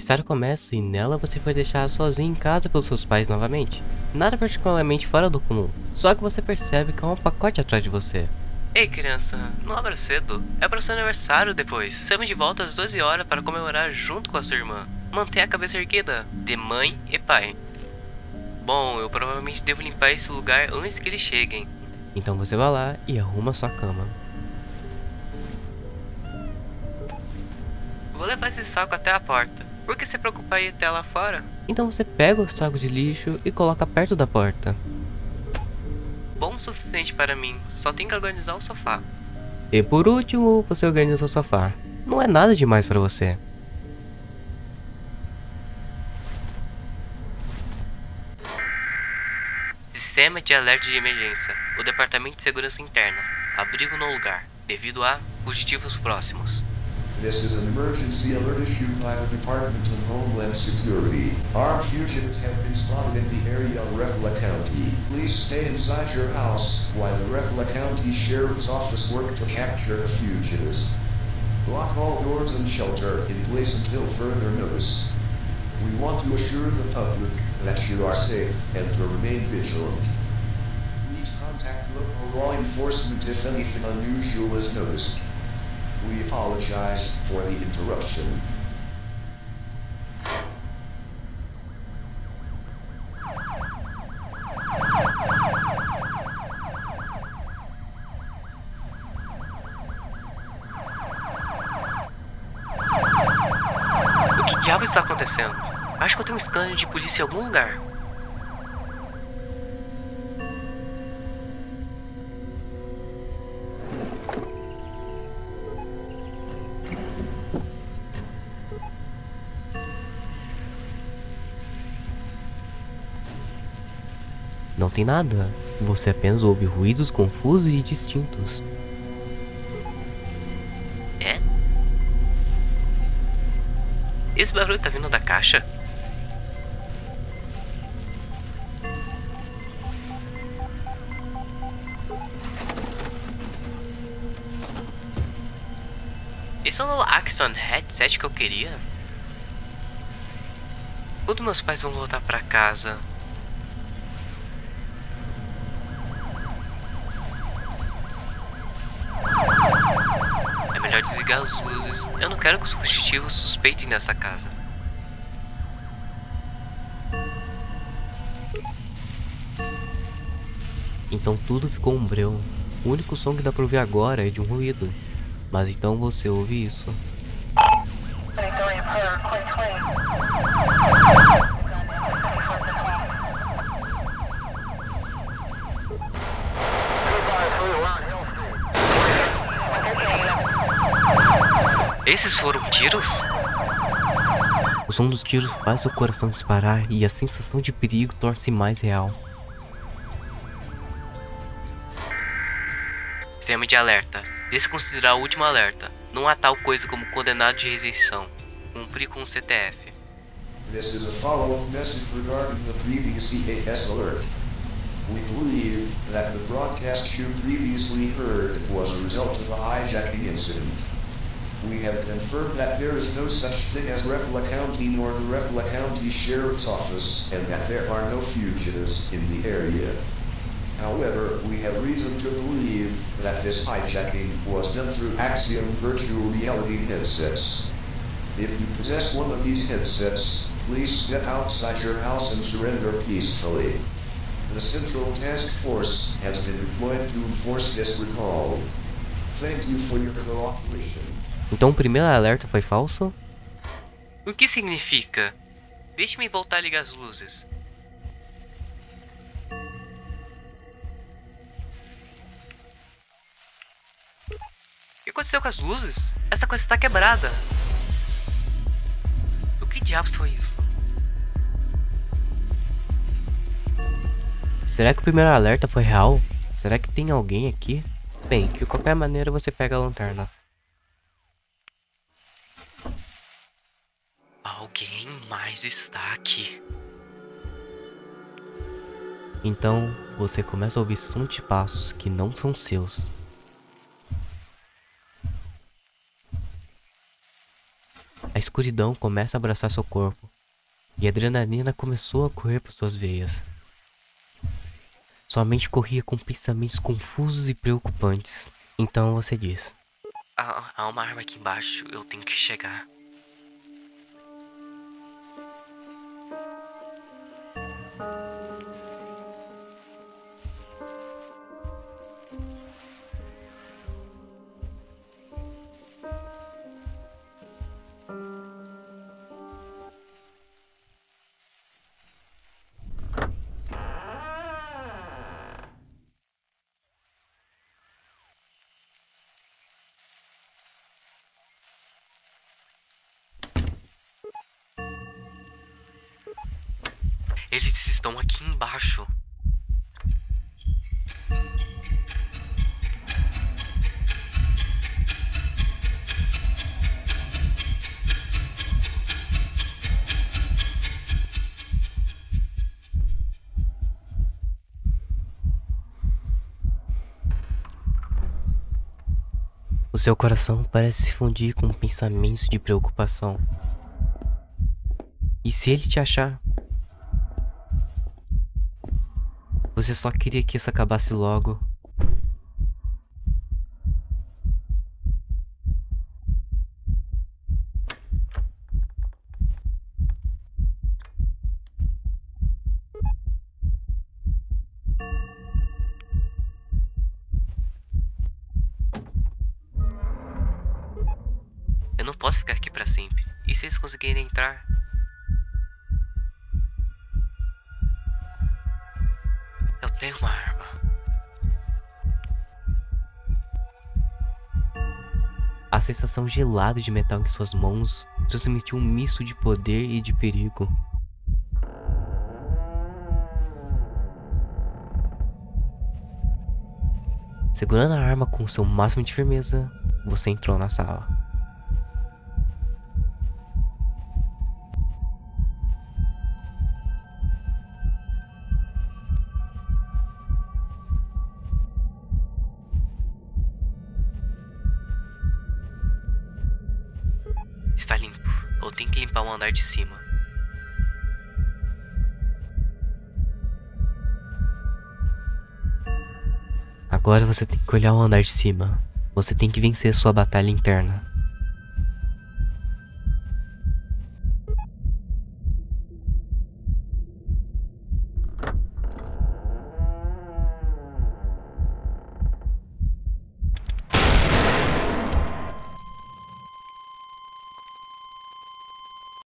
história começa e nela você foi deixado sozinho em casa pelos seus pais novamente. Nada particularmente fora do comum, só que você percebe que há um pacote atrás de você. Ei criança, não abra cedo. É para o seu aniversário depois. Estamos de volta às 12 horas para comemorar junto com a sua irmã. Mantenha a cabeça erguida, de mãe e pai. Bom, eu provavelmente devo limpar esse lugar antes que eles cheguem. Então você vai lá e arruma sua cama. Vou levar esse saco até a porta. Por que se preocupar em ir até lá fora? Então você pega o saco de lixo e coloca perto da porta. Bom o suficiente para mim, só tenho que organizar o sofá. E por último, você organiza o sofá. Não é nada demais para você. Sistema de alerta de emergência. O Departamento de Segurança Interna. Abrigo no lugar, devido a fugitivos próximos. This is an emergency alert issued by the Department of Homeland Security. Armed fugitives have been spotted in the area of Reveille County. Please stay inside your house while the Reveille County Sheriff's Office work to capture the fugitives. Lock all doors and shelter in place until further notice. We want to assure the public that you are safe and to remain vigilant. Please contact local law enforcement if anything unusual is noticed. We apologize for the interruption. O que diabo está acontecendo? Acho que eu tenho um scanner de polícia em algum lugar. Não tem nada. Você apenas ouve ruídos confusos e distintos. É? Esse barulho tá vindo da caixa? Esse é o novo Axon headset que eu queria? Quando meus pais vão voltar pra casa? É melhor desligar as luzes. Eu não quero que os fugitivos suspeitem dessa casa. Então tudo ficou um breu. O único som que dá pra ouvir agora é de um ruído. Mas então você ouve isso. Esses foram tiros? O som dos tiros faz seu coração disparar e a sensação de perigo torna-se mais real. Sistema de alerta. Desconsiderar o último alerta. Não há tal coisa como condenado de rejeição. Cumprir com o CTF. This is a follow-up message regarding the previous CAS alert. We believe that the broadcast you previously heard was a result of a hijacking incident. We have confirmed that there is no such thing as Reveille County nor the Reveille County Sheriff's Office and that there are no fugitives in the area. However, we have reason to believe that this hijacking was done through Axiom virtual reality headsets. If you possess one of these headsets, please step outside your house and surrender peacefully. The Central Task Force has been deployed to enforce this recall. Thank you for your cooperation. Então o primeiro alerta foi falso? O que significa? Deixe-me voltar a ligar as luzes. O que aconteceu com as luzes? Essa coisa está quebrada. O que diabos foi isso? Será que o primeiro alerta foi real? Será que tem alguém aqui? Bem, de qualquer maneira você pega a lanterna. Alguém mais está aqui. Então, você começa a ouvir sons de passos que não são seus. A escuridão começa a abraçar seu corpo, e a adrenalina começou a correr por suas veias. Sua mente corria com pensamentos confusos e preocupantes. Então você diz: há uma arma aqui embaixo, eu tenho que chegar. Eles estão aqui embaixo. O seu coração parece se fundir com pensamentos de preocupação. E se ele te achar? Você só queria que isso acabasse logo. Eu não posso ficar aqui pra sempre. E se eles conseguirem entrar? Eu tenho uma arma. A sensação gelada de metal em suas mãos transmitiu um misto de poder e de perigo. Segurando a arma com seu máximo de firmeza, você entrou na sala. Está limpo. Eu tenho que limpar o andar de cima. Agora você tem que olhar o andar de cima. Você tem que vencer sua batalha interna.